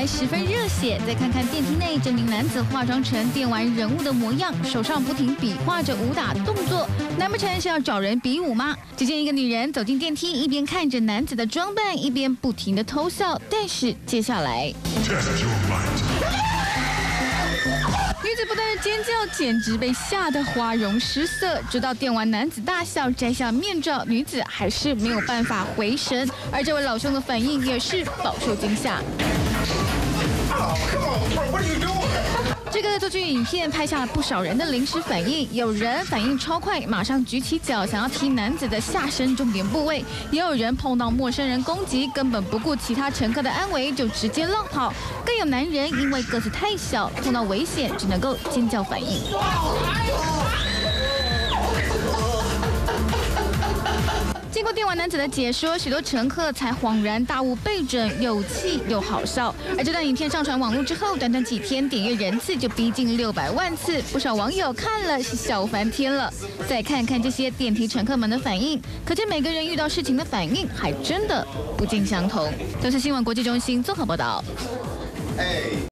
十分热血。再看看电梯内，这名男子化妆成电玩人物的模样，手上不停比划着武打动作，难不成是要找人比武吗？只见一个女人走进电梯，一边看着男子的装扮，一边不停的偷笑。但是接下来，女子不断的尖叫，简直被吓得花容失色。直到电玩男子大笑，摘下面罩，女子还是没有办法回神，而这位老兄的反应也是饱受惊吓。这个作剧影片拍下了不少人的临时反应，有人反应超快，马上举起脚想要踢男子的下身重点部位，也有人碰到陌生人攻击，根本不顾其他乘客的安危就直接浪跑，更有男人因为个子太小，碰到危险只能够尖叫反应。经过电玩男子的解说，许多乘客才恍然大悟，倍准有气又好笑。而这段影片上传网络之后，短短几天点阅人次就逼近600万次，不少网友看了是笑翻天了。再看看这些电梯乘客们的反应，可见每个人遇到事情的反应还真的不尽相同。这是新闻国际中心综合报道。